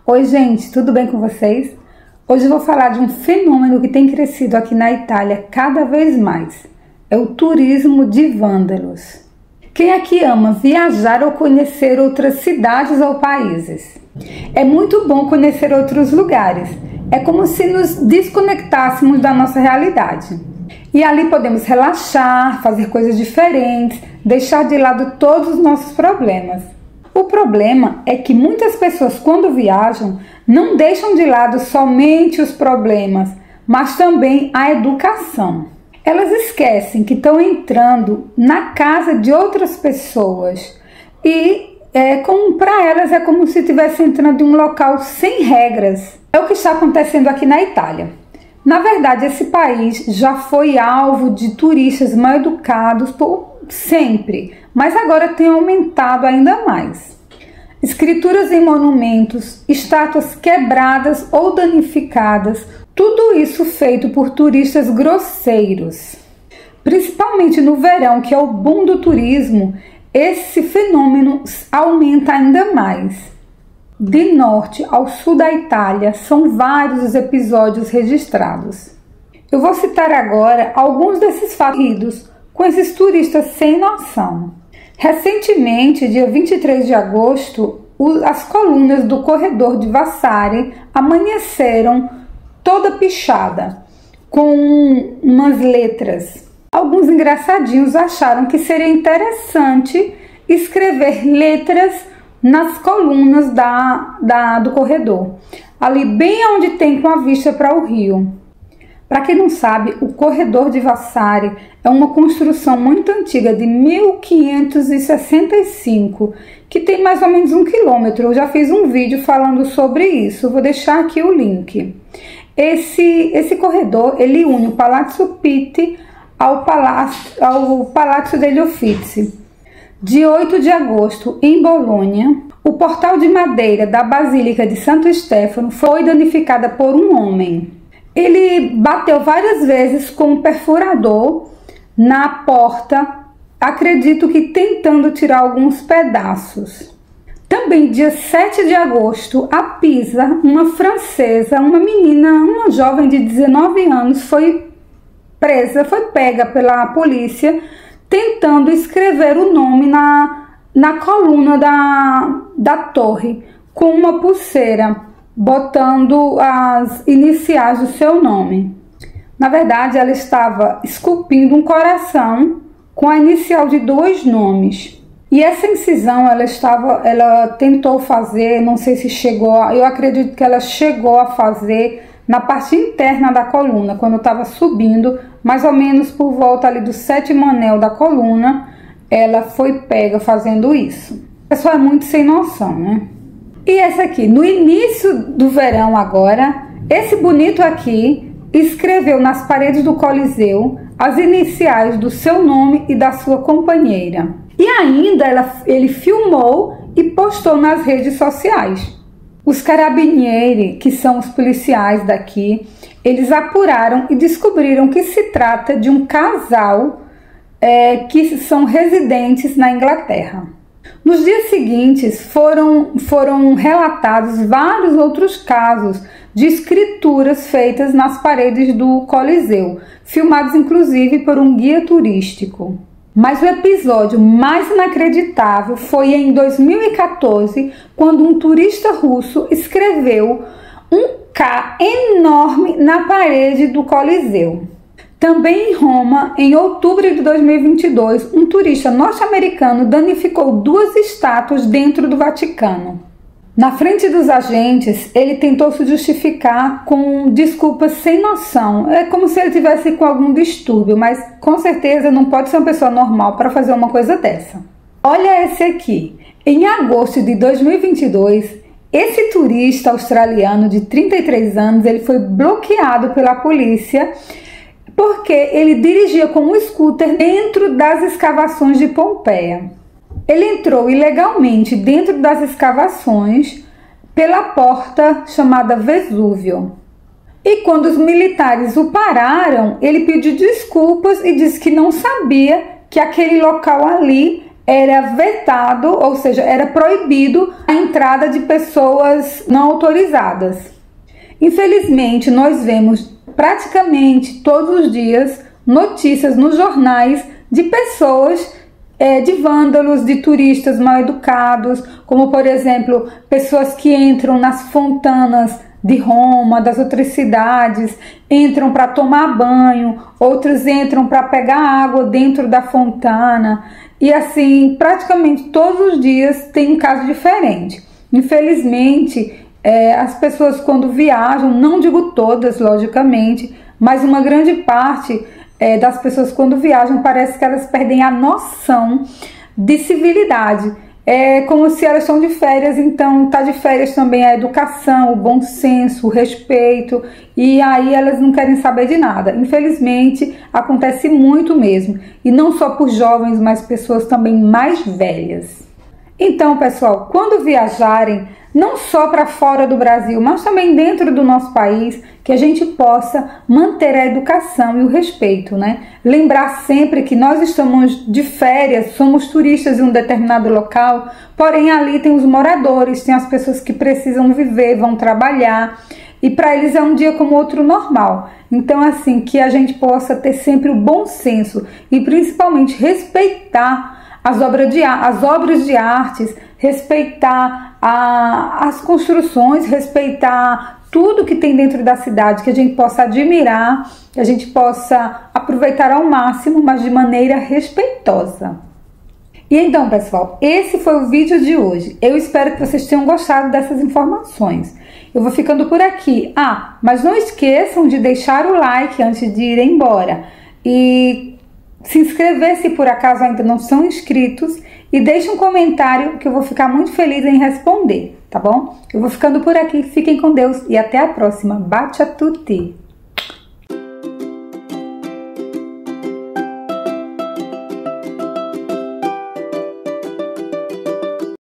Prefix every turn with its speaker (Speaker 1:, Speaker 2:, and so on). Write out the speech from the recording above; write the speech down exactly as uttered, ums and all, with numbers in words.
Speaker 1: Oi gente, tudo bem com vocês? Hoje eu vou falar de um fenômeno que tem crescido aqui na Itália cada vez mais. É o turismo de vândalos. Quem aqui ama viajar ou conhecer outras cidades ou países? É muito bom conhecer outros lugares. É como se nos desconectássemos da nossa realidade. E ali podemos relaxar, fazer coisas diferentes, deixar de lado todos os nossos problemas. O problema é que muitas pessoas, quando viajam, não deixam de lado somente os problemas, mas também a educação. Elas esquecem que estão entrando na casa de outras pessoas e é, para elas é como se estivesse entrando em um local sem regras. É o que está acontecendo aqui na Itália. Na verdade, esse país já foi alvo de turistas mal educados por sempre, mas agora tem aumentado ainda mais. Escrituras em monumentos, estátuas quebradas ou danificadas, tudo isso feito por turistas grosseiros. Principalmente no verão, que é o boom do turismo, esse fenômeno aumenta ainda mais. De norte ao sul da Itália, são vários os episódios registrados. Eu vou citar agora alguns desses fatos com esses turistas sem noção. Recentemente, dia vinte e três de agosto, as colunas do corredor de Vasari amanheceram toda pichada, com umas letras. Alguns engraçadinhos acharam que seria interessante escrever letras nas colunas da, da, do corredor, ali bem onde tem com a vista para o rio. Para quem não sabe, o corredor de Vasari é uma construção muito antiga, de mil quinhentos e sessenta e cinco, que tem mais ou menos um quilômetro. Eu já fiz um vídeo falando sobre isso, vou deixar aqui o link. Esse, esse corredor, ele une o Palazzo Pitti ao Palácio, ao Palácio degli Uffizi. De oito de agosto, em Bolonha, o portal de madeira da Basílica de Santo Stefano foi danificada por um homem. Ele bateu várias vezes com um perfurador na porta, acredito que tentando tirar alguns pedaços. Também dia sete de agosto, a Pisa, uma francesa, uma menina, uma jovem de dezenove anos, foi presa, foi pega pela polícia tentando escrever o nome na, na coluna da, da torre com uma pulseira, botando as iniciais do seu nome. Na verdade, ela estava esculpindo um coração com a inicial de dois nomes. E essa incisão ela estava, ela tentou fazer, não sei se chegou, a, eu acredito que ela chegou a fazer na parte interna da coluna, quando estava subindo, mais ou menos por volta ali do sétimo anel da coluna, ela foi pega fazendo isso. O pessoal é muito sem noção, né? E essa aqui, no início do verão agora, esse bonito aqui escreveu nas paredes do Coliseu as iniciais do seu nome e da sua companheira. E ainda ela, ele filmou e postou nas redes sociais. Os carabinieri, que são os policiais daqui, eles apuraram e descobriram que se trata de um casal é, que são residentes na Inglaterra. Nos dias seguintes foram, foram relatados vários outros casos de escrituras feitas nas paredes do Coliseu, filmados inclusive por um guia turístico. Mas o episódio mais inacreditável foi em dois mil e quatorze, quando um turista russo escreveu um K enorme na parede do Coliseu. Também em Roma, em outubro de dois mil e vinte e dois, um turista norte-americano danificou duas estátuas dentro do Vaticano. Na frente dos agentes, ele tentou se justificar com desculpas sem noção. É como se ele tivesse com algum distúrbio, mas com certeza não pode ser uma pessoa normal para fazer uma coisa dessa. Olha esse aqui. Em agosto de dois mil e vinte e dois, esse turista australiano de trinta e três anos, ele foi bloqueado pela polícia porque ele dirigia com um scooter dentro das escavações de Pompeia. Ele entrou ilegalmente dentro das escavações pela porta chamada Vesúvio. E quando os militares o pararam, ele pediu desculpas e disse que não sabia que aquele local ali era vetado, ou seja, era proibido a entrada de pessoas não autorizadas. Infelizmente, nós vemos praticamente todos os dias notícias nos jornais de pessoas, é, de vândalos, de turistas mal educados, como por exemplo, pessoas que entram nas fontanas de Roma, das outras cidades, entram para tomar banho, outros entram para pegar água dentro da fontana, e assim, praticamente todos os dias tem um caso diferente. Infelizmente, é, as pessoas quando viajam, não digo todas, logicamente, mas uma grande parte é, das pessoas quando viajam, parece que elas perdem a noção de civilidade. É como se elas estão de férias, então tá de férias também a educação, o bom senso, o respeito, e aí elas não querem saber de nada. Infelizmente, acontece muito mesmo, e não só por jovens, mas pessoas também mais velhas. Então, pessoal, quando viajarem, não só para fora do Brasil, mas também dentro do nosso país, que a gente possa manter a educação e o respeito, né? Lembrar sempre que nós estamos de férias, somos turistas em um determinado local, porém ali tem os moradores, tem as pessoas que precisam viver, vão trabalhar, e para eles é um dia como outro normal. Então, assim, que a gente possa ter sempre o bom senso e principalmente respeitar as obras de, as obras de artes, respeitar a, as construções, respeitar tudo que tem dentro da cidade, que a gente possa admirar, que a gente possa aproveitar ao máximo, mas de maneira respeitosa. E então, pessoal, esse foi o vídeo de hoje. Eu espero que vocês tenham gostado dessas informações. Eu vou ficando por aqui. Ah, mas não esqueçam de deixar o like antes de ir embora. E se inscrever se por acaso ainda não são inscritos. E deixe um comentário que eu vou ficar muito feliz em responder, tá bom? Eu vou ficando por aqui. Fiquem com Deus e até a próxima. Bacia a tutti!